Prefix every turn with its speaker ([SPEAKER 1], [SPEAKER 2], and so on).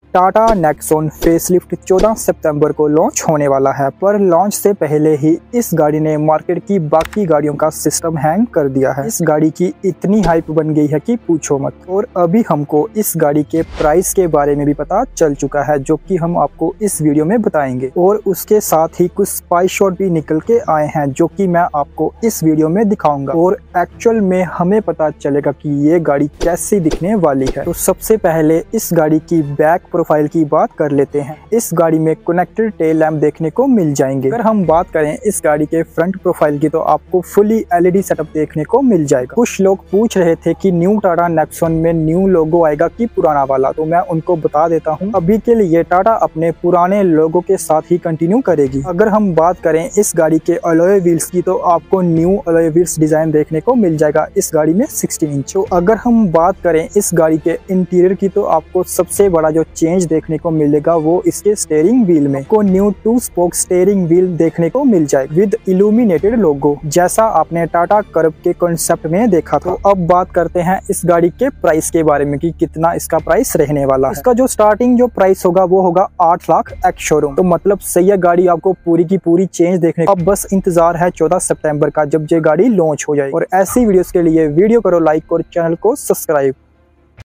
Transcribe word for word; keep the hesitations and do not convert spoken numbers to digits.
[SPEAKER 1] Tata Nexon facelift चौदह सितंबर को launch होने वाला है, पर लॉन्च से पहले ही इस गाड़ी ने मार्केट की बाकी गाड़ियों का सिस्टम हैंग कर दिया है। इस गाड़ी की इतनी हाइप बन गई है कि पूछो मत। और अभी हमको इस गाड़ी के प्राइस के बारे में भी पता चल चुका है, जो कि हम आपको इस वीडियो में बताएंगे। और उसके साथ ही कुछ स्पाई शॉट भी निकल के आए हैं, जो कि मैं आपको इस वीडियो में दिखाऊंगा और एक्चुअल में हमें पता चलेगा कि ये गाड़ी कैसी दिखने वाली है। तो सबसे पहले इस गाड़ी की बैक प्रोफाइल की बात कर लेते हैं। इस गाड़ी में कनेक्टेड टेल लैम्प देखने को मिल जाएंगे। अगर हम बात करें इस गाड़ी के फ्रंट प्रोफाइल की, तो आपको फुली एलईडी सेटअप देखने को मिल जाएगा। कुछ लोग पूछ रहे थे कि न्यू टाटा नेक्सॉन में न्यू लोगो आएगा कि पुराना वाला, तो मैं उनको बता देता हूं, अभी के लिए टाटा अपने पुराने लोगो के साथ ही कंटिन्यू करेगी। अगर हम बात करें इस गाड़ी के अलॉय व्हील्स की, तो आपको न्यू अलॉय व्हील्स डिजाइन देखने को मिल जाएगा इस गाड़ी में सोलह इंच। तो अगर हम बात करें इस गाड़ी के इंटीरियर की, तो आपको सबसे बड़ा जो चेंज देखने को मिलेगा वो इसके स्टीयरिंग व्हील में को new two spoke steering wheel देखने को मिल जाएगा विद इल्यूमिनेटेड लोगो, जैसा आपने टाटा कर्व के कॉन्सेप्ट में देखा था। तो अब बात करते हैं इस गाड़ी के प्राइस के बारे में कि कितना इसका प्राइस रहने वाला है। इसका जो स्टार्टिंग जो प्राइस होगा वो होगा आठ लाख एक्स शोरूम। तो मतलब सही है, गाड़ी आपको पूरी की पूरी चेंज देखने को। अब बस इंतजार है चौदह सितंबर का, जब ये गाड़ी लॉन्च हो जाए। और ऐसी वीडियोस के लिए वीडियो करो लाइक और चैनल को सब्सक्राइब।